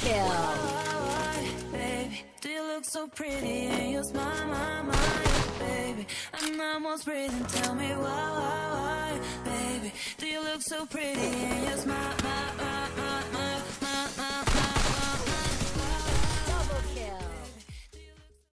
kill. Baby, do you look so pretty and you smile, baby? I'm almost breathing, tell me why, baby? Do you look so pretty and you smile?